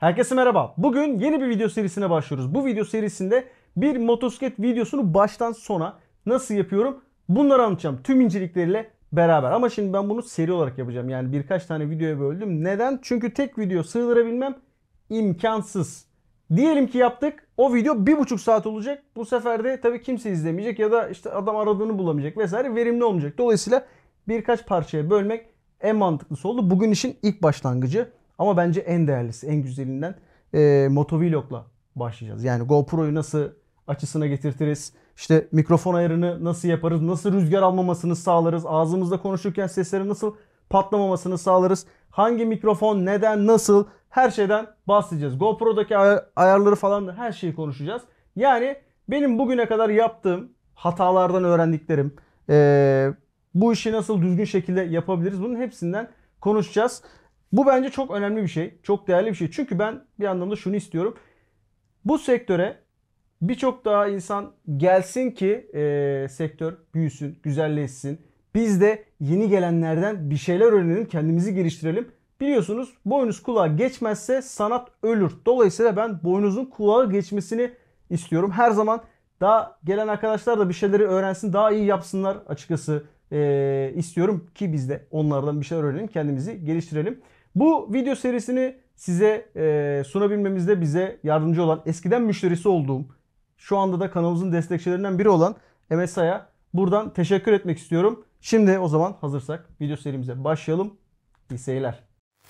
Herkese merhaba. Bugün yeni bir video serisine başlıyoruz. Bu video serisinde bir motosiklet videosunu baştan sona nasıl yapıyorum bunları anlatacağım. Tüm incelikleriyle beraber. Ama şimdi ben bunu seri olarak yapacağım. Yani birkaç tane videoya böldüm. Neden? Çünkü tek video sığdırabilmem imkansız. Diyelim ki yaptık. O video 1,5 saat olacak. Bu sefer de tabii kimse izlemeyecek ya da işte adam aradığını bulamayacak vesaire, verimli olmayacak. Dolayısıyla birkaç parçaya bölmek en mantıklısı oldu. Bugün işin ilk başlangıcı. Ama bence en değerlisi, en güzelinden motovlogla başlayacağız. Yani GoPro'yu nasıl açısına getirtiriz, işte mikrofon ayarını nasıl yaparız, nasıl rüzgar almamasını sağlarız, ağzımızda konuşurken seslerin nasıl patlamamasını sağlarız, hangi mikrofon, neden, nasıl, her şeyden bahsedeceğiz. GoPro'daki ayarları falan da her şeyi konuşacağız. Yani benim bugüne kadar yaptığım hatalardan öğrendiklerim, bu işi nasıl düzgün şekilde yapabiliriz, bunun hepsinden konuşacağız. Bu bence çok önemli bir şey. Çok değerli bir şey. Çünkü ben bir anlamda şunu istiyorum. Bu sektöre birçok daha insan gelsin ki sektör büyüsün, güzelleşsin. Biz de yeni gelenlerden bir şeyler öğrenelim, kendimizi geliştirelim. Biliyorsunuz boynuz kulağa geçmezse sanat ölür. Dolayısıyla ben boynuzun kulağa geçmesini istiyorum. Her zaman daha gelen arkadaşlar da bir şeyleri öğrensin, daha iyi yapsınlar açıkçası istiyorum ki biz de onlardan bir şeyler öğrenelim, kendimizi geliştirelim. Bu video serisini size sunabilmemizde bize yardımcı olan, eskiden müşterisi olduğum, şu anda da kanalımızın destekçilerinden biri olan MSI'ya buradan teşekkür etmek istiyorum. Şimdi o zaman hazırsak video serimize başlayalım. İyi seyirler.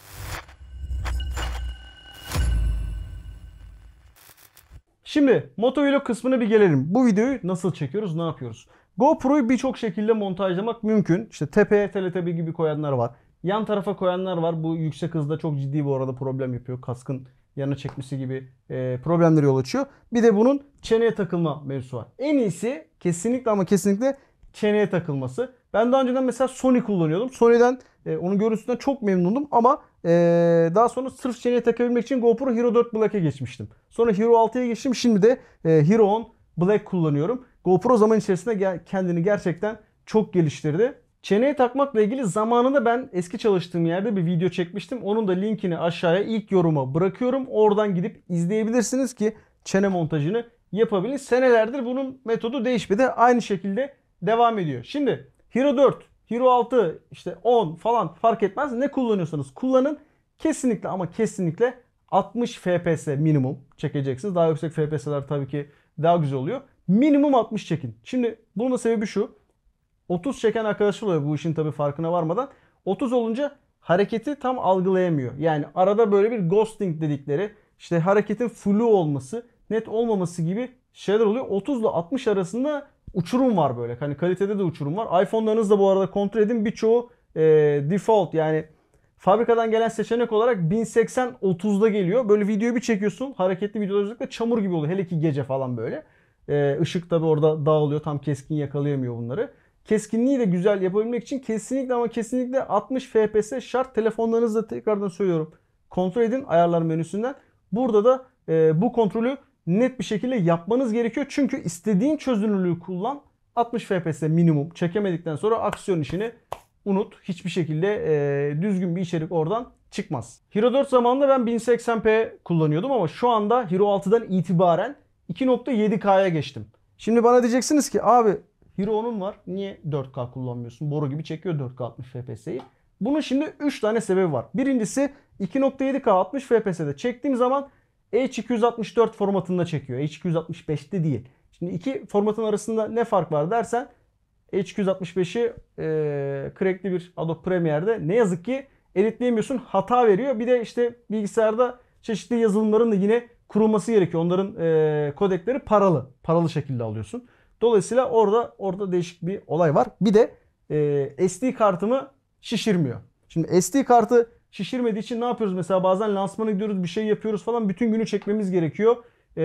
Şimdi motovlog kısmına bir gelelim. Bu videoyu nasıl çekiyoruz, ne yapıyoruz? GoPro'yu birçok şekilde montajlamak mümkün. İşte tepeye Teletubby gibi koyanlar var. Yan tarafa koyanlar var. Bu yüksek hızda çok ciddi bu arada problem yapıyor. Kaskın yana çekmesi gibi problemlere yol açıyor. Bir de bunun çeneye takılma mevzusu var. En iyisi kesinlikle ama kesinlikle çeneye takılması. Ben daha önceden mesela Sony kullanıyordum. Sony'den onun görüntüsünden çok memnundum ama daha sonra sırf çeneye takabilmek için GoPro Hero 4 Black'e geçmiştim. Sonra Hero 6'ya geçtim. Şimdi de Hero 10 Black kullanıyorum. GoPro zaman içerisinde kendini gerçekten çok geliştirdi. Çeneye takmakla ilgili zamanında ben eski çalıştığım yerde bir video çekmiştim. Onun da linkini aşağıya ilk yoruma bırakıyorum. Oradan gidip izleyebilirsiniz ki çene montajını yapabilin. Senelerdir bunun metodu değişmedi. Aynı şekilde devam ediyor. Şimdi Hero 4, Hero 6, işte 10 falan fark etmez. Ne kullanıyorsanız kullanın. Kesinlikle ama kesinlikle 60 FPS minimum çekeceksiniz. Daha yüksek FPS'ler tabii ki daha güzel oluyor. Minimum 60 çekin. Şimdi bunun da sebebi şu. 30 çeken arkadaşlar oluyor bu işin tabii farkına varmadan. 30 olunca hareketi tam algılayamıyor. Yani arada böyle bir ghosting dedikleri, işte hareketin flu olması, net olmaması gibi şeyler oluyor. 30 ile 60 arasında uçurum var böyle. Hani kalitede de uçurum var. iPhone'larınızda bu arada kontrol edin. Birçoğu default yani fabrikadan gelen seçenek olarak 1080 30'da geliyor. Böyle videoyu bir çekiyorsun. Hareketli videolar özellikle çamur gibi oluyor. Hele ki gece falan böyle. Işık tabii orada dağılıyor. Tam keskin yakalayamıyor bunları. Keskinliği de güzel yapabilmek için kesinlikle ama kesinlikle 60 FPS şart. Telefonlarınızda tekrardan söylüyorum, kontrol edin ayarlar menüsünden. Burada da bu kontrolü net bir şekilde yapmanız gerekiyor. Çünkü istediğin çözünürlüğü kullan. 60 FPS minimum çekemedikten sonra aksiyon işini unut. Hiçbir şekilde düzgün bir içerik oradan çıkmaz. Hero 4 zamanında ben 1080p kullanıyordum ama şu anda Hero 6'dan itibaren 2.7K'ya geçtim. Şimdi bana diyeceksiniz ki abi Hero 10'un var. Niye 4K kullanmıyorsun? Boru gibi çekiyor 4K 60 FPS'yi. Bunun şimdi 3 tane sebebi var. Birincisi 2.7K 60 FPS'de çektiğim zaman H264 formatında çekiyor. H265'te değil. Şimdi iki formatın arasında ne fark var dersen H265'i crackli bir Adobe Premiere'de ne yazık ki editleyemiyorsun. Hata veriyor. Bir de işte bilgisayarda çeşitli yazılımların da yine kurulması gerekiyor. Onların kodekleri paralı. Paralı şekilde alıyorsun. Dolayısıyla orada değişik bir olay var. Bir de SD kartımı şişirmiyor. Şimdi SD kartı şişirmediği için ne yapıyoruz? Mesela bazen lansmana gidiyoruz, bir şey yapıyoruz falan. Bütün günü çekmemiz gerekiyor.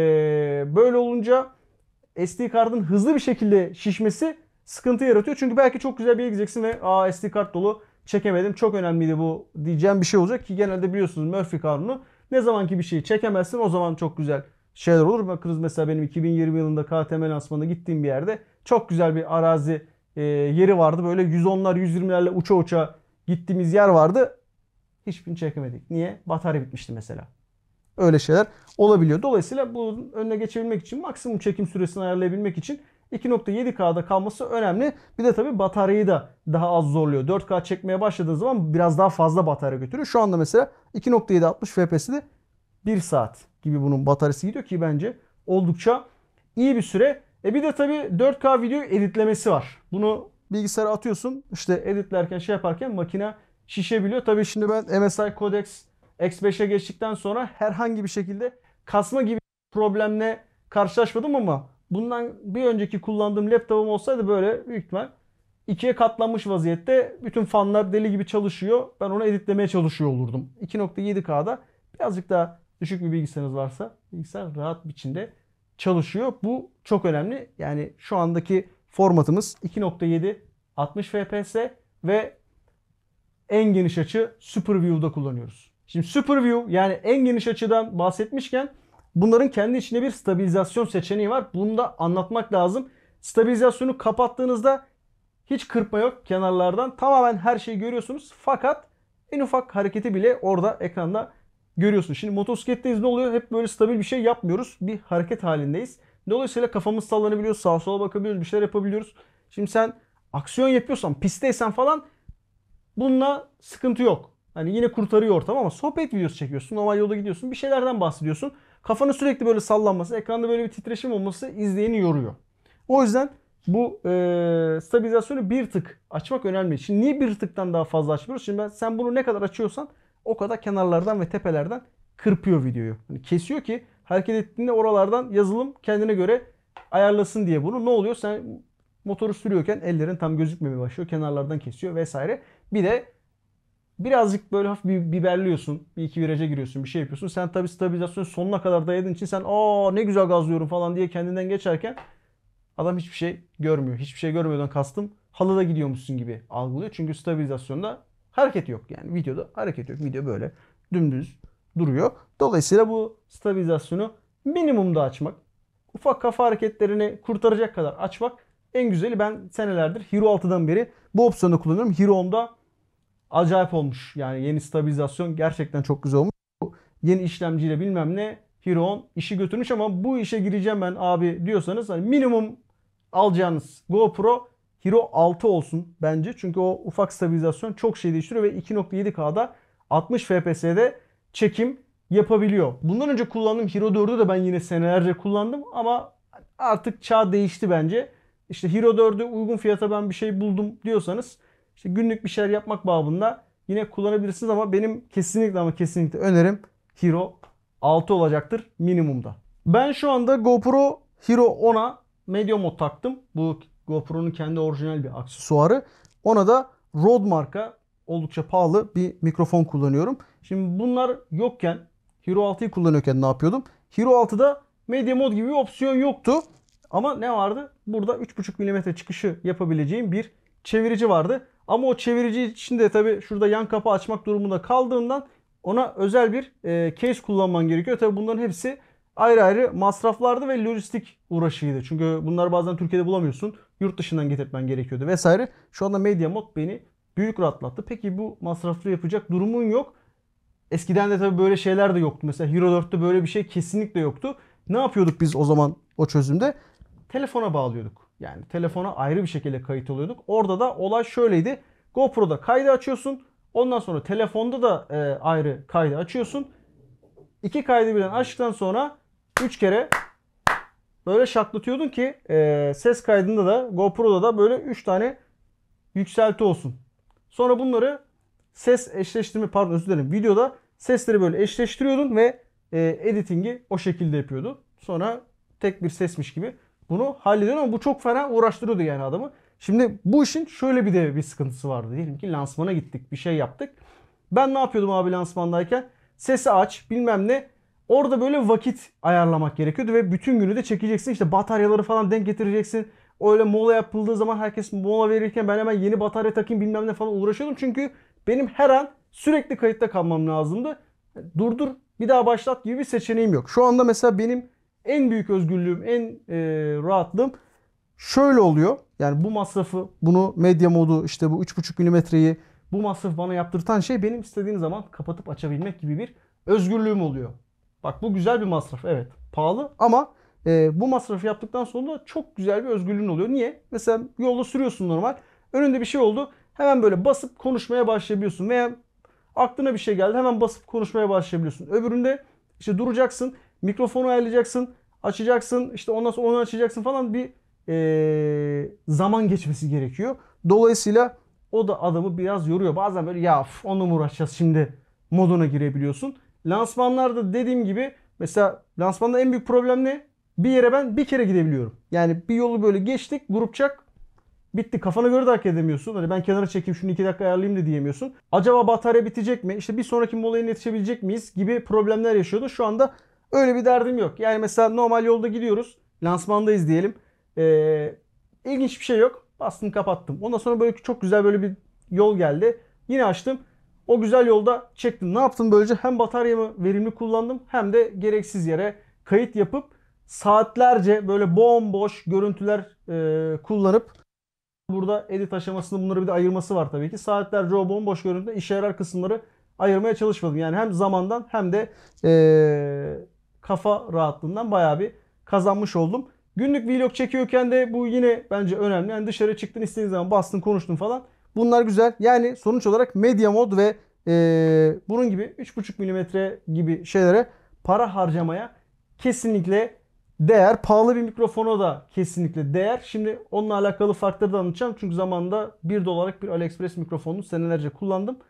Böyle olunca SD kartın hızlı bir şekilde şişmesi sıkıntı yaratıyor. Çünkü belki çok güzel bir yere gideceksin ve SD kart dolu çekemedim. Çok önemliydi bu diyeceğim bir şey olacak ki genelde biliyorsunuz Murphy kanunu. Ne zamanki bir şeyi çekemezsin o zaman çok güzel şeyler olur. Bakınız mesela benim 2020 yılında KTM lansmanına gittiğim bir yerde çok güzel bir arazi yeri vardı. Böyle 110'lar 120'lerle uça uça gittiğimiz yer vardı. Hiçbirini çekemedik. Niye? Batarya bitmişti mesela. Öyle şeyler olabiliyor. Dolayısıyla bunun önüne geçebilmek için, maksimum çekim süresini ayarlayabilmek için 2.7K'da kalması önemli. Bir de tabii bataryayı da daha az zorluyor. 4K çekmeye başladığınız zaman biraz daha fazla batarya götürüyor. Şu anda mesela 2.7 60 FPS'de 1 saat gibi bunun bataryası gidiyor ki bence oldukça iyi bir süre. Bir de tabii 4K video editlemesi var. Bunu bilgisayara atıyorsun. İşte editlerken şey yaparken makine şişebiliyor. Tabii şimdi ben MSI Codex X5'e geçtikten sonra herhangi bir şekilde kasma gibi problemle karşılaşmadım ama bundan bir önceki kullandığım laptopum olsaydı böyle büyük ihtimal ikiye katlanmış vaziyette bütün fanlar deli gibi çalışıyor. Ben onu editlemeye çalışıyor olurdum. 2.7K'da birazcık daha düşük bir bilgisayarınız varsa bilgisayar rahat biçimde çalışıyor. Bu çok önemli. Yani şu andaki formatımız 2.7 60 FPS ve en geniş açı Super View'da kullanıyoruz. Şimdi Super View, yani en geniş açıdan bahsetmişken bunların kendi içinde bir stabilizasyon seçeneği var. Bunu da anlatmak lazım. Stabilizasyonu kapattığınızda hiç kırpma yok kenarlardan. Tamamen her şeyi görüyorsunuz. Fakat en ufak hareketi bile orada ekranda görüyorsunuz. Şimdi motosikletteyiz, ne oluyor? Hep böyle stabil bir şey yapmıyoruz. Bir hareket halindeyiz. Dolayısıyla kafamız sallanabiliyor. Sağa sola bakabiliyoruz. Bir şeyler yapabiliyoruz. Şimdi sen aksiyon yapıyorsan, pistteysen falan bununla sıkıntı yok. Hani yine kurtarıyor ortam ama sohbet videosu çekiyorsun. Normal yolda gidiyorsun. Bir şeylerden bahsediyorsun. Kafanın sürekli böyle sallanması, ekranda böyle bir titreşim olması izleyeni yoruyor. O yüzden bu stabilizasyonu bir tık açmak önemli. Şimdi niye bir tıktan daha fazla açmıyoruz? Şimdi sen bunu ne kadar açıyorsan o kadar kenarlardan ve tepelerden kırpıyor videoyu. Yani kesiyor ki hareket ettiğinde oralardan yazılım kendine göre ayarlasın diye bunu. Ne oluyor? Sen motoru sürüyorken ellerin tam gözükmemeye başlıyor. Kenarlardan kesiyor vesaire. Bir de birazcık böyle hafif bir biberliyorsun. Bir iki viraja giriyorsun. Bir şey yapıyorsun. Sen tabii stabilizasyonu sonuna kadar dayadığın için sen ne güzel gazlıyorum falan diye kendinden geçerken adam hiçbir şey görmüyor. Hiçbir şey görmüyordan kastım halıda gidiyormuşsun gibi algılıyor. Çünkü stabilizasyonda hareket yok. Yani videoda hareket yok. Video böyle dümdüz duruyor. Dolayısıyla bu stabilizasyonu minimumda açmak, ufak kafa hareketlerini kurtaracak kadar açmak en güzeli. Ben senelerdir Hero 6'dan beri bu opsiyonu kullanıyorum. Hero 10'da acayip olmuş. Yani yeni stabilizasyon gerçekten çok güzel olmuş. Bu yeni işlemciyle bilmem ne Hero 10 işi götürmüş ama bu işe gireceğim ben abi diyorsanız hani minimum alacağınız GoPro Hero 6 olsun bence. Çünkü o ufak stabilizasyon çok şey değiştiriyor ve 2.7K'da 60 FPS'de çekim yapabiliyor. Bundan önce kullandığım Hero 4'ü de ben yine senelerce kullandım ama artık çağ değişti bence. İşte Hero 4'ü uygun fiyata ben bir şey buldum diyorsanız işte günlük bir şeyler yapmak babında yine kullanabilirsiniz ama benim kesinlikle ama kesinlikle önerim Hero 6 olacaktır minimumda. Ben şu anda GoPro Hero 10'a Media Mod taktım. Bu GoPro'nun kendi orijinal bir aksesuarı. Ona da Rode marka oldukça pahalı bir mikrofon kullanıyorum. Şimdi bunlar yokken Hero 6'yı kullanıyorken ne yapıyordum? Hero 6'da Media Mod gibi bir opsiyon yoktu. Ama ne vardı? Burada 3.5 mm çıkışı yapabileceğim bir çevirici vardı. Ama o çevirici için de tabii şurada yan kapağı açmak durumunda kaldığından ona özel bir case kullanman gerekiyor. Tabii bunların hepsi ayrı ayrı masraflardı ve lojistik uğraşıydı. Çünkü bunları bazen Türkiye'de bulamıyorsun. Yurt dışından getirtmen gerekiyordu vesaire. Şu anda Media Mod beni büyük rahatlattı. Peki bu masraflı yapacak durumun yok. Eskiden de tabii böyle şeyler de yoktu. Mesela Hero 4'te böyle bir şey kesinlikle yoktu. Ne yapıyorduk biz o zaman o çözümde? Telefona bağlıyorduk. Yani telefona ayrı bir şekilde kayıt oluyorduk. Orada da olay şöyleydi. GoPro'da kaydı açıyorsun. Ondan sonra telefonda da ayrı kaydı açıyorsun. İki kaydı birden açtıktan sonra 3 kere böyle şaklatıyordun ki ses kaydında da GoPro'da da böyle 3 tane yükselti olsun. Sonra bunları ses eşleştirme, pardon özür dilerim, videoda sesleri böyle eşleştiriyordun ve editingi o şekilde yapıyordu. Sonra tek bir sesmiş gibi bunu hallediyordun ama bu çok fena uğraştırıyordu yani adamı. Şimdi bu işin şöyle bir sıkıntısı vardı. Diyelim ki lansmana gittik, bir şey yaptık. Ben ne yapıyordum abi lansmandayken? Sesi aç, bilmem ne. Orada böyle vakit ayarlamak gerekiyordu ve bütün günü de çekeceksin. İşte bataryaları falan denk getireceksin. Öyle mola yapıldığı zaman herkes mola verirken ben hemen yeni batarya takayım bilmem ne falan uğraşıyordum. Çünkü benim her an sürekli kayıtta kalmam lazımdı. Durdur bir daha başlat gibi bir seçeneğim yok. Şu anda mesela benim en büyük özgürlüğüm, en rahatlığım şöyle oluyor. Yani bu masrafı, bunu medya modu, işte bu 3.5 milimetreyi bu masrafı bana yaptırtan şey benim istediğim zaman kapatıp açabilmek gibi bir özgürlüğüm oluyor. Bak bu güzel bir masraf. Evet. Pahalı ama bu masrafı yaptıktan sonra çok güzel bir özgürlüğün oluyor. Niye? Mesela yolda sürüyorsun normal. Önünde bir şey oldu. Hemen böyle basıp konuşmaya başlayabiliyorsun. Veya aklına bir şey geldi. Hemen basıp konuşmaya başlayabiliyorsun. Öbüründe işte duracaksın. Mikrofonu ayarlayacaksın. Açacaksın. İşte ondan sonra onu açacaksın falan. Bir zaman geçmesi gerekiyor. Dolayısıyla o da adamı biraz yoruyor. Bazen böyle ya onunla mı uğraşacağız şimdi moduna girebiliyorsun. Lansmanlarda dediğim gibi mesela lansmanda en büyük problem ne? Bir yere ben bir kere gidebiliyorum. Yani bir yolu böyle geçtik grupçak bitti. Kafana göre de hareket edemiyorsun. Hani ben kenara çekeyim şunu 2 dakika ayarlayayım da diyemiyorsun. Acaba batarya bitecek mi? İşte bir sonraki molaya yetişebilecek miyiz? Gibi problemler yaşıyordu. Şu anda öyle bir derdim yok. Yani mesela normal yolda gidiyoruz. Lansmandayız diyelim. İlginç bir şey yok. Bastım kapattım. Ondan sonra böyle çok güzel böyle bir yol geldi. Yine açtım. O güzel yolda çektim. Ne yaptım böylece? Hem bataryamı verimli kullandım hem de gereksiz yere kayıt yapıp saatlerce böyle bomboş görüntüler kullanıp burada edit aşamasında bunları bir de ayırması var tabii ki. Saatlerce o bomboş görüntüde işe yarar kısımları ayırmaya çalışmadım. Yani hem zamandan hem de kafa rahatlığından bayağı bir kazanmış oldum. Günlük vlog çekiyorken de bu yine bence önemli. Yani dışarı çıktın istediğin zaman bastın konuştun falan. Bunlar güzel. Yani sonuç olarak medya mod ve bunun gibi 3,5 milimetre gibi şeylere para harcamaya kesinlikle değer. Pahalı bir mikrofona da kesinlikle değer. Şimdi onunla alakalı farkları da anlatacağım. Çünkü zamanında 1 dolarlık bir AliExpress mikrofonunu senelerce kullandım.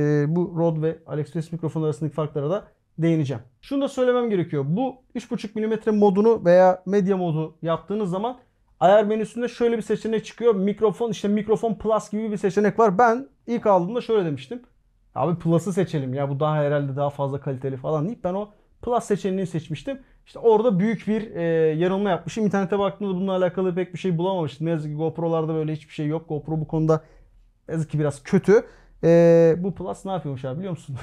Bu Rode ve AliExpress mikrofon arasındaki farklara da değineceğim. Şunu da söylemem gerekiyor. Bu 3,5 milimetre modunu veya medya modu yaptığınız zaman ayar menüsünde şöyle bir seçenek çıkıyor. Mikrofon işte mikrofon plus gibi bir seçenek var. Ben ilk aldığımda şöyle demiştim. Abi Plus'ı seçelim ya bu daha herhalde daha fazla kaliteli falan deyip ben o Plus seçeneğini seçmiştim. İşte orada büyük bir yanılma yapmışım. İnternete baktığımda bununla alakalı pek bir şey bulamamıştım. Ne yazık ki GoPro'larda böyle hiçbir şey yok. GoPro bu konuda ne yazık ki biraz kötü. Bu Plus ne yapıyormuş abi biliyor musun?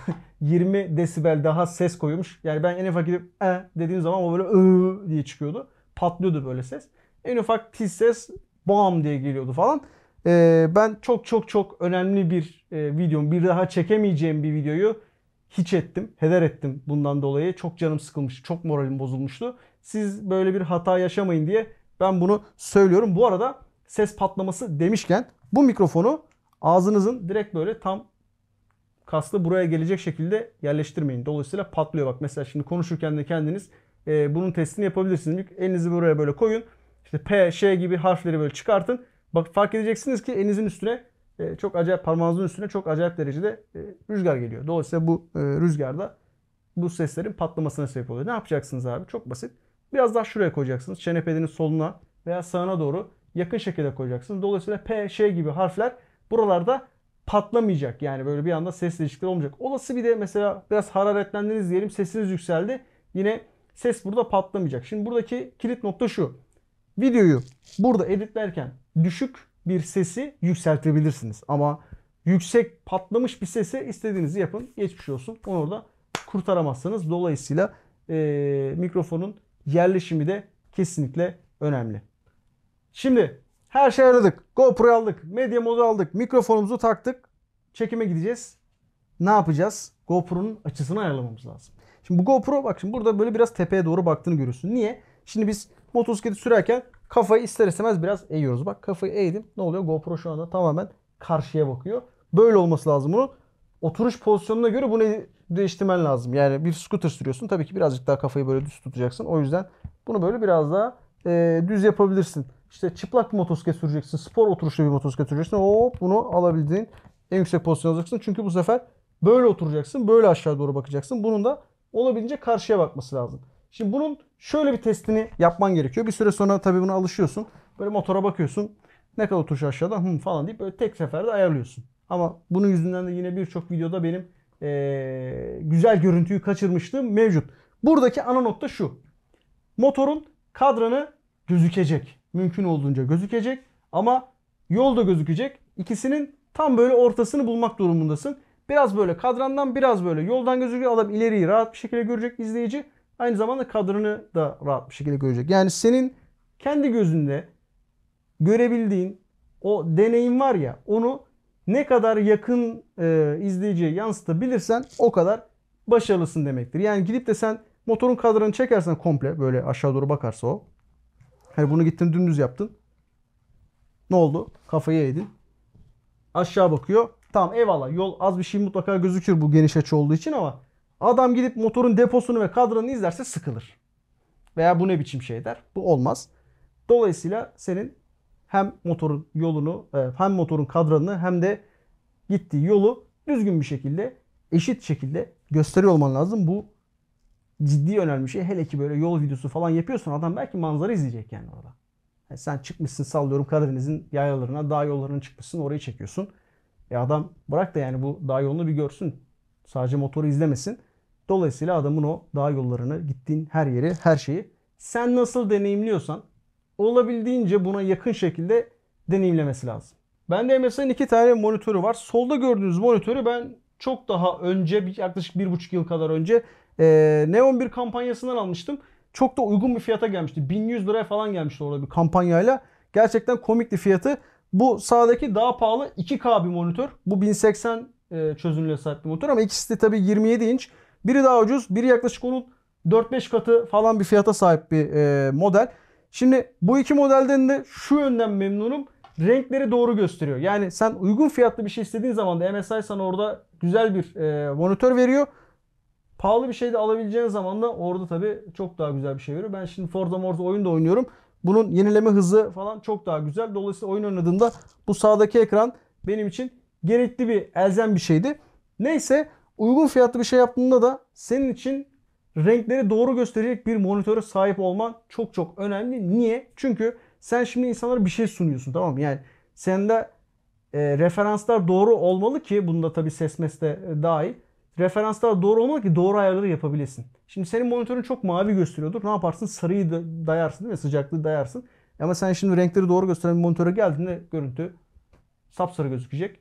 20 desibel daha ses koymuş. Yani ben en ufak gidip dediğim zaman o böyle diye çıkıyordu. Patlıyordu böyle ses. En ufak tiz ses bam diye geliyordu falan. Ben çok çok çok önemli bir videom, bir daha çekemeyeceğim bir videoyu hiç ettim, heder ettim bundan dolayı. Çok canım sıkılmıştı, çok moralim bozulmuştu. Siz böyle bir hata yaşamayın diye ben bunu söylüyorum. Bu arada ses patlaması demişken bu mikrofonu ağzınızın direkt böyle tam kaslı buraya gelecek şekilde yerleştirmeyin. Dolayısıyla patlıyor. Bak mesela şimdi konuşurken de kendiniz bunun testini yapabilirsiniz. Elinizi buraya böyle koyun. İşte P, Ş gibi harfleri böyle çıkartın. Bak fark edeceksiniz ki elinizin üstüne çok acayip parmağınızın üstüne çok acayip derecede rüzgar geliyor. Dolayısıyla bu rüzgarda bu seslerin patlamasına sebep oluyor. Ne yapacaksınız abi? Çok basit. Biraz daha şuraya koyacaksınız. Çene pedinin soluna veya sağına doğru yakın şekilde koyacaksınız. Dolayısıyla P, Ş gibi harfler buralarda patlamayacak. Yani böyle bir anda ses değişiklikleri olmayacak. Olası bir de mesela biraz hararetlendiniz diyelim. Sesiniz yükseldi. Yine ses burada patlamayacak. Şimdi buradaki kilit nokta şu. Videoyu burada editlerken düşük bir sesi yükseltebilirsiniz. Ama yüksek patlamış bir sese istediğinizi yapın. Geçmiş olsun. Onu orada kurtaramazsınız. Dolayısıyla mikrofonun yerleşimi de kesinlikle önemli. Şimdi her şey aradık. GoPro'yu aldık. Medya modu aldık. Mikrofonumuzu taktık. Çekime gideceğiz. Ne yapacağız? GoPro'nun açısını ayarlamamız lazım. Şimdi bu GoPro bak şimdi burada böyle biraz tepeye doğru baktığını görüyorsun. Niye? Şimdi biz motosikleti sürerken kafayı ister istemez biraz eğiyoruz. Bak kafayı eğdim. Ne oluyor? GoPro şu anda tamamen karşıya bakıyor. Böyle olması lazım bunun. Oturuş pozisyonuna göre bunu değiştirmen lazım. Yani bir scooter sürüyorsun. Tabii ki birazcık daha kafayı böyle düz tutacaksın. O yüzden bunu böyle biraz daha düz yapabilirsin. İşte çıplak bir motosiklet süreceksin. Spor oturuşlu bir motosiklet süreceksin. Hop bunu alabildiğin en yüksek pozisyona alacaksın. Çünkü bu sefer böyle oturacaksın. Böyle aşağı doğru bakacaksın. Bunun da olabildiğince karşıya bakması lazım. Şimdi bunun şöyle bir testini yapman gerekiyor. Bir süre sonra tabii buna alışıyorsun. Böyle motora bakıyorsun. Ne kadar oturuş aşağıda falan deyip böyle tek seferde ayarlıyorsun. Ama bunun yüzünden de yine birçok videoda benim güzel görüntüyü kaçırmışlığım mevcut. Buradaki ana nokta şu. Motorun kadranı gözükecek. Mümkün olduğunca gözükecek. Ama yolda gözükecek. İkisinin tam böyle ortasını bulmak durumundasın. Biraz böyle kadrandan biraz böyle yoldan gözüküyor. Adam ileriyi rahat bir şekilde görecek izleyici. Aynı zamanda kadranı da rahat bir şekilde görecek. Yani senin kendi gözünde görebildiğin o deneyim var ya onu ne kadar yakın izleyiciye yansıtabilirsen o kadar başarılısın demektir. Yani gidip de sen Motorun kadranı çekersen komple böyle aşağı doğru bakarsa o. Hani bunu gittin dümdüz yaptın. Ne oldu? Kafayı yedin. Aşağı bakıyor. Tamam eyvallah. Yol az bir şey mutlaka gözükür bu geniş açı olduğu için ama adam gidip motorun deposunu ve kadranını izlerse sıkılır. Veya bu ne biçim şey der. Bu olmaz. Dolayısıyla senin hem motorun yolunu hem motorun kadranını hem de gittiği yolu düzgün bir şekilde eşit şekilde gösteriyor olman lazım. Bu ciddi önemli bir şey. Hele ki böyle yol videosu falan yapıyorsan adam belki manzara izleyecek yani orada. Yani sen çıkmışsın sallıyorum Karadeniz'in yayalarına, dağ yollarına çıkmışsın orayı çekiyorsun. Adam bırak da yani bu dağ yolunu bir görsün. Sadece motoru izlemesin. Dolayısıyla adamın o dağ yollarını, gittiğin her yeri, her şeyi sen nasıl deneyimliyorsan olabildiğince buna yakın şekilde deneyimlemesi lazım. Bende MSI'nin 2 tane monitörü var. Solda gördüğünüz monitörü ben çok daha önce, yaklaşık 1,5 yıl kadar önce Neon bir kampanyasından almıştım. Çok da uygun bir fiyata gelmişti. 1100 liraya falan gelmişti orada bir kampanyayla. Gerçekten komikti fiyatı. Bu sağdaki daha pahalı 2K bir monitör. Bu 1080 çözünürlüğe sahip bir monitör ama ikisi de tabii 27 inç. Biri daha ucuz, biri yaklaşık onun 4-5 katı falan bir fiyata sahip bir model. Şimdi bu iki modelden de şu yönden memnunum. Renkleri doğru gösteriyor. Yani sen uygun fiyatlı bir şey istediğin zaman da MSI sana orada güzel bir monitör veriyor. Pahalı bir şey de alabileceğin zaman da orada tabii çok daha güzel bir şey veriyor. Ben şimdi Forza Morza oyun da oynuyorum. Bunun yenileme hızı falan çok daha güzel. Dolayısıyla oyun oynadığımda bu sağdaki ekran benim için gerekli bir elzem bir şeydi. Neyse uygun fiyatlı bir şey yaptığında da senin için renkleri doğru gösterecek bir monitöre sahip olman çok çok önemli. Niye? Çünkü sen şimdi insanlara bir şey sunuyorsun, tamam mı? Yani sende referanslar doğru olmalı ki bunda tabii ses mes de dahil. Referanslar doğru olmalı ki doğru ayarları yapabilesin. Şimdi senin monitörün çok mavi gösteriyordur. Ne yaparsın? Sarıyı dayarsın değil mi? Sıcaklığı dayarsın. Ama sen şimdi renkleri doğru gösteren bir monitöre geldiğinde görüntü sapsarı gözükecek.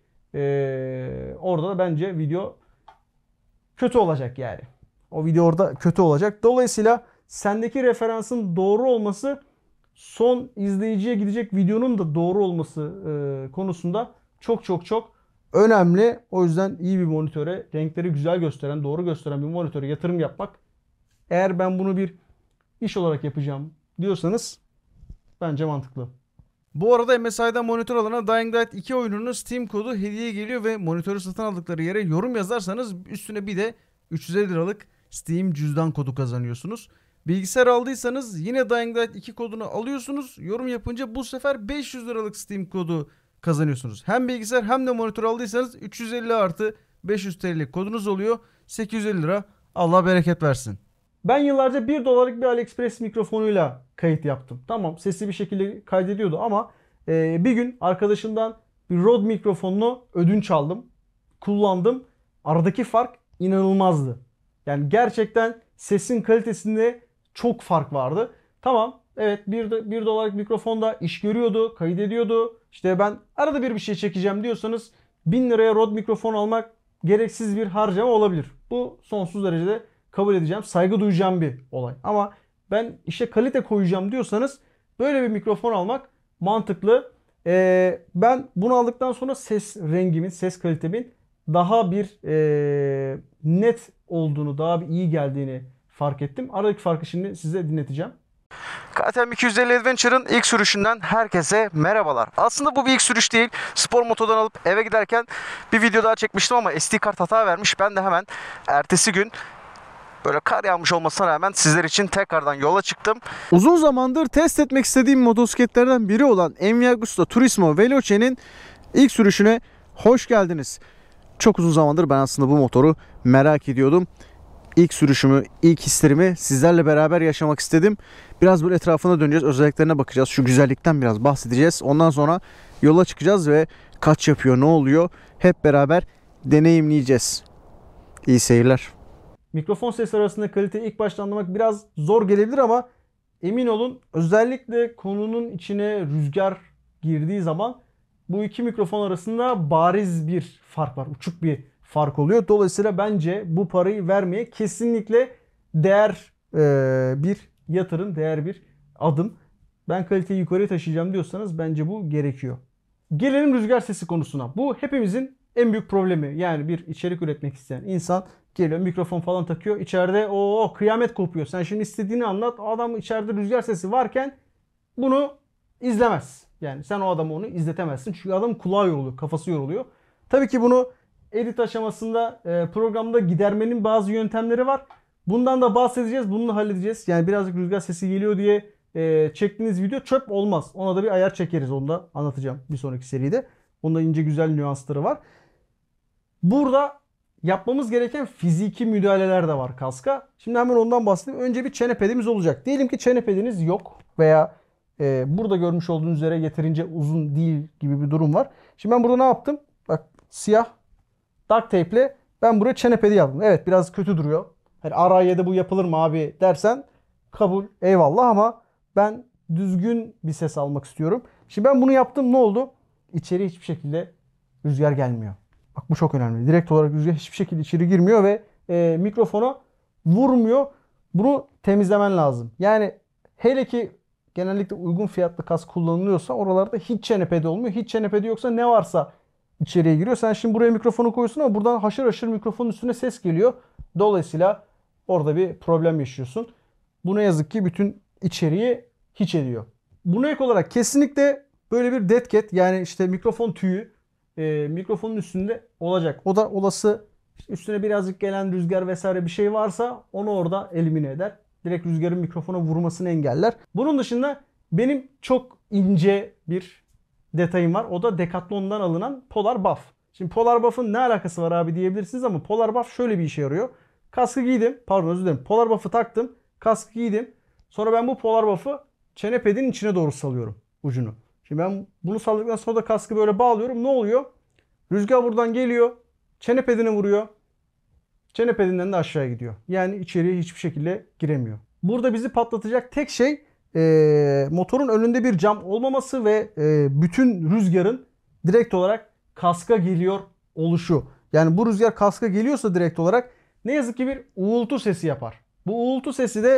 Orada da bence video kötü olacak yani. O video orada kötü olacak. Dolayısıyla sendeki referansın doğru olması son izleyiciye gidecek videonun da doğru olması konusunda çok çok çok önemli. O yüzden iyi bir monitöre, renkleri güzel gösteren, doğru gösteren bir monitöre yatırım yapmak. Eğer ben bunu bir iş olarak yapacağım diyorsanız bence mantıklı. Bu arada MSI'den monitör alana Dying Light 2 oyununun Steam kodu hediye geliyor ve monitörü satın aldıkları yere yorum yazarsanız üstüne bir de 350 liralık Steam cüzdan kodu kazanıyorsunuz. Bilgisayar aldıysanız yine Dying Light 2 kodunu alıyorsunuz. Yorum yapınca bu sefer 500 liralık Steam kodu kazanıyorsunuz. Hem bilgisayar hem de monitör aldıysanız 350 artı 500 TL kodunuz oluyor. 850 lira. Allah bereket versin. Ben yıllarca 1 dolarlık bir AliExpress mikrofonuyla kayıt yaptım. Tamam, sesli bir şekilde kaydediyordu ama bir gün arkadaşımdan bir Rode mikrofonunu ödünç aldım. Kullandım. Aradaki fark inanılmazdı. Yani gerçekten sesin kalitesinde çok fark vardı. Tamam, evet, 1 dolarlık mikrofonda iş görüyordu, kaydediyordu. İşte ben arada bir şey çekeceğim diyorsanız 1000 liraya Rode mikrofon almak gereksiz bir harcama olabilir. Bu sonsuz derecede kabul edeceğim, saygı duyacağım bir olay. Ama ben işe kalite koyacağım diyorsanız böyle bir mikrofon almak mantıklı. Ben bunu aldıktan sonra ses rengimin, ses kalitemin daha bir net olduğunu, daha bir iyi geldiğini fark ettim. Aradaki farkı şimdi size dinleteceğim. KTM 250 Adventure'ın ilk sürüşünden herkese merhabalar. Aslında bu bir ilk sürüş değil. Spor motodan alıp eve giderken bir video daha çekmiştim ama SD kart hata vermiş. Ben de hemen ertesi gün böyle kar yağmış olmasına rağmen sizler için tekrardan yola çıktım. Uzun zamandır test etmek istediğim motosikletlerden biri olan MV Agusta Turismo Veloce'nin ilk sürüşüne hoş geldiniz. Çok uzun zamandır ben aslında bu motoru merak ediyordum. İlk sürüşümü, ilk hislerimi sizlerle beraber yaşamak istedim. Biraz böyle etrafına döneceğiz, özelliklerine bakacağız. Şu güzellikten biraz bahsedeceğiz. Ondan sonra yola çıkacağız ve kaç yapıyor, ne oluyor hep beraber deneyimleyeceğiz. İyi seyirler. Mikrofon sesi arasında kaliteyi ilk başta anlamak biraz zor gelebilir ama emin olun özellikle konunun içine rüzgar girdiği zaman bu iki mikrofon arasında bariz bir fark var. Uçuk bir fark oluyor. Dolayısıyla bence bu parayı vermeye kesinlikle değer bir yatırım, değer bir adım. Ben kaliteyi yukarıya taşıyacağım diyorsanız bence bu gerekiyor. Gelelim rüzgar sesi konusuna. Bu hepimizin en büyük problemi. Yani bir içerik üretmek isteyen insan Geliyor mikrofon falan takıyor. İçeride o kıyamet kopuyor. Sen şimdi istediğini anlat. Adam içeride rüzgar sesi varken bunu izlemez. Yani sen o adamı onu izletemezsin. Çünkü adamın kulağı yoruluyor, kafası yoruluyor. Tabii ki bunu edit aşamasında programda gidermenin bazı yöntemleri var. Bundan da bahsedeceğiz. Bunu da halledeceğiz. Yani birazcık rüzgar sesi geliyor diye çektiğiniz video çöp olmaz. Ona da bir ayar çekeriz. Onu da anlatacağım bir sonraki seride. Onda ince güzel nüansları var. Burada yapmamız gereken fiziki müdahaleler de var kaska. Şimdi hemen ondan bahsedeyim. Önce bir çene pedimiz olacak. Diyelim ki çene pediniz yok veya burada görmüş olduğunuz üzere yeterince uzun değil gibi bir durum var. Şimdi ben burada ne yaptım? Bak siyah duct tape ile ben buraya çene pedi yaptım. Evet biraz kötü duruyor. Hani R7'de bu yapılır mı abi dersen kabul eyvallah ama ben düzgün bir ses almak istiyorum. Şimdi ben bunu yaptım ne oldu? İçeri hiçbir şekilde rüzgar gelmiyor. Bak bu çok önemli. Direkt olarak rüzgar hiçbir şekilde içeri girmiyor ve mikrofona vurmuyor. Bunu temizlemen lazım. Yani hele ki genellikle uygun fiyatlı kask kullanılıyorsa oralarda hiç çene pedi olmuyor. Hiç çene pedi yoksa ne varsa içeriye giriyor. Sen şimdi buraya mikrofonu koyuyorsun ama buradan haşır haşır mikrofonun üstüne ses geliyor. Dolayısıyla orada bir problem yaşıyorsun. Bu ne yazık ki bütün içeriği hiç ediyor. Buna ek olarak kesinlikle böyle bir dead cat yani işte mikrofon tüyü mikrofonun üstünde olacak. O da olası üstüne birazcık gelen rüzgar vesaire bir şey varsa onu orada elimine eder. Direkt rüzgarın mikrofona vurmasını engeller. Bunun dışında benim çok ince bir detayım var. O da Decathlon'dan alınan Polar Buff. Şimdi Polar Buff'ın ne alakası var abi diyebilirsiniz ama Polar Buff şöyle bir işe yarıyor. Kaskı giydim. Pardon özür dilerim. Polar Buff'ı taktım. Kaskı giydim. Sonra ben bu Polar Buff'ı çene pedinin içine doğru salıyorum ucunu. Şimdi ben bunu salladıktan sonra da kaskı böyle bağlıyorum. Ne oluyor? Rüzgar buradan geliyor. Çene pedine vuruyor. Çene pedinden de aşağıya gidiyor. Yani içeriye hiçbir şekilde giremiyor. Burada bizi patlatacak tek şey motorun önünde bir cam olmaması ve bütün rüzgarın direkt olarak kaska geliyor oluşu. Yani bu rüzgar kaska geliyorsa direkt olarak ne yazık ki bir uğultu sesi yapar. Bu uğultu sesi de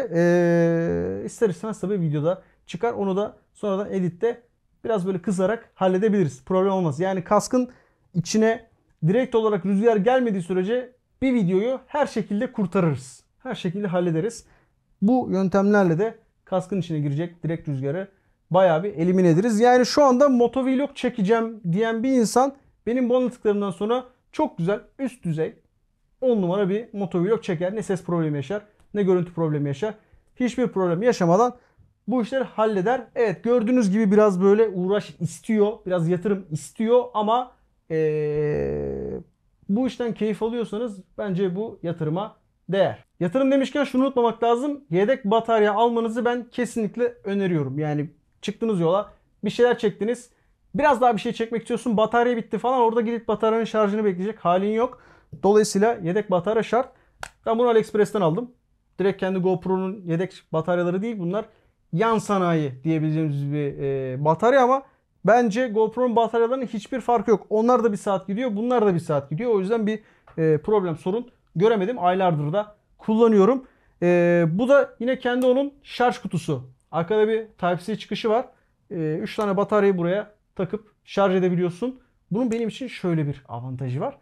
ister istemez tabii videoda çıkar. Onu da sonradan editte biraz böyle kızarak halledebiliriz. Problem olmaz. Yani kaskın içine direkt olarak rüzgar gelmediği sürece bir videoyu her şekilde kurtarırız. Her şekilde hallederiz. Bu yöntemlerle de kaskın içine girecek direkt rüzgarı bayağı bir elimine ederiz. Yani şu anda motovlog çekeceğim diyen bir insan benim bu anlattıklarımdan sonra çok güzel üst düzey 10 numara bir motovlog çeker. Ne ses problemi yaşar ne görüntü problemi yaşar. Hiçbir problem yaşamadan bu işleri halleder. Evet gördüğünüz gibi biraz böyle uğraş istiyor. Biraz yatırım istiyor ama bu işten keyif alıyorsanız bence bu yatırıma değer. Yatırım demişken şunu unutmamak lazım. Yedek batarya almanızı ben kesinlikle öneriyorum. Yani çıktınız yola bir şeyler çektiniz. Biraz daha bir şey çekmek istiyorsun. Batarya bitti falan. Orada gidip bataryanın şarjını bekleyecek halin yok. Dolayısıyla yedek batarya şart. Ben bunu AliExpress'ten aldım. Direkt kendi GoPro'nun yedek bataryaları değil. Bunlar yan sanayi diyebileceğimiz bir batarya ama bence GoPro'nun bataryalarının hiçbir farkı yok. Onlar da bir saat gidiyor. Bunlar da bir saat gidiyor. O yüzden bir problem sorun göremedim. Aylardır da kullanıyorum. Bu da yine kendi onun şarj kutusu. Arkada bir Type-C çıkışı var. 3 tane bataryayı buraya takıp şarj edebiliyorsun. Bunun benim için şöyle bir avantajı var.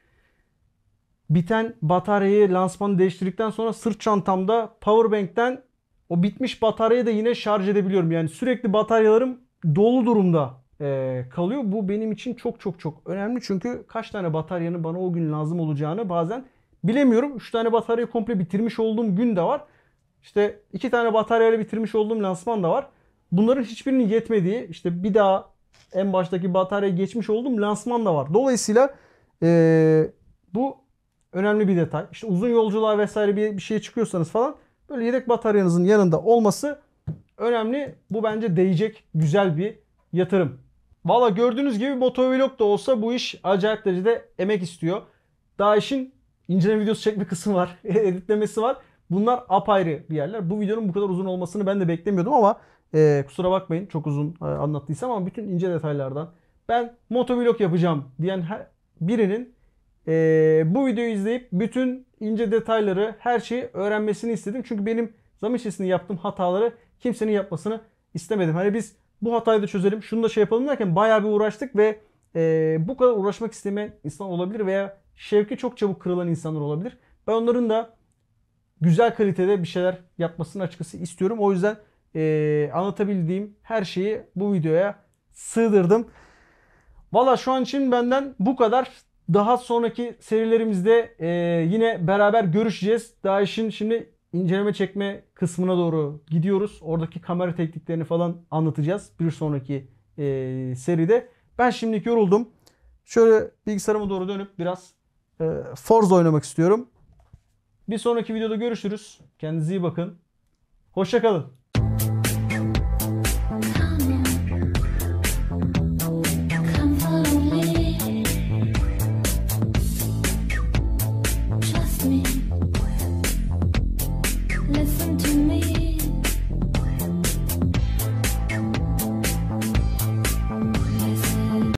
Biten bataryayı lansmanı değiştirdikten sonra sırt çantamda powerbank'ten o bitmiş bataryayı da yine şarj edebiliyorum. Yani sürekli bataryalarım dolu durumda kalıyor. Bu benim için çok çok çok önemli. Çünkü kaç tane bataryanın bana o gün lazım olacağını bazen bilemiyorum. 3 tane bataryayı komple bitirmiş olduğum gün de var. İşte 2 tane bataryayla bitirmiş olduğum lansman da var. Bunların hiçbirinin yetmediği işte bir daha en baştaki bataryaya geçmiş olduğum lansman da var. Dolayısıyla bu önemli bir detay. İşte uzun yolculuğa vesaire bir şeye çıkıyorsanız falan böyle yedek bataryanızın yanında olması önemli. Bu bence değecek güzel bir yatırım. Valla gördüğünüz gibi motovlog da olsa bu iş acayip derecede emek istiyor. Daha işin inceleme videosu çekme kısmı var. Editlemesi var. Bunlar apayrı bir yerler. Bu videonun bu kadar uzun olmasını ben de beklemiyordum ama kusura bakmayın çok uzun anlattıysam ama bütün ince detaylardan ben motovlog yapacağım diyen birinin bu videoyu izleyip bütün ince detayları her şeyi öğrenmesini istedim. Çünkü benim zaman içerisinde yaptığım hataları kimsenin yapmasını istemedim. Hani biz bu hatayı da çözelim şunu da şey yapalım derken bayağı bir uğraştık ve bu kadar uğraşmak istemeyen insan olabilir veya şevki çok çabuk kırılan insanlar olabilir. Ben onların da güzel kalitede bir şeyler yapmasını açıkçası istiyorum. O yüzden anlatabildiğim her şeyi bu videoya sığdırdım. Valla şu an için benden bu kadar. Daha sonraki serilerimizde yine beraber görüşeceğiz. Daha işin şimdi inceleme çekme kısmına doğru gidiyoruz. Oradaki kamera tekniklerini falan anlatacağız bir sonraki seride. Ben şimdilik yoruldum. Şöyle bilgisayarıma doğru dönüp biraz Forza oynamak istiyorum. Bir sonraki videoda görüşürüz. Kendinize iyi bakın. Hoşça kalın.